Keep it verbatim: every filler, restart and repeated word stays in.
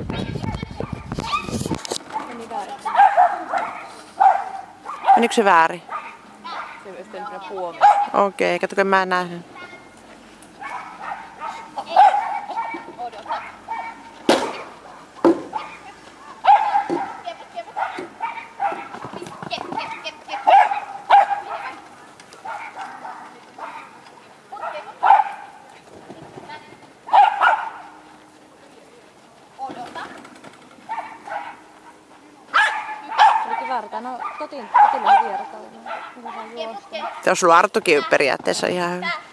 Menikö se väärin? Se olisi tehnyt puomi. Okei, kato kun mä en nähnyt. No, kotiin, kotiin vierata. Se on sulla Arttukin periaatteessa ihan hyvä.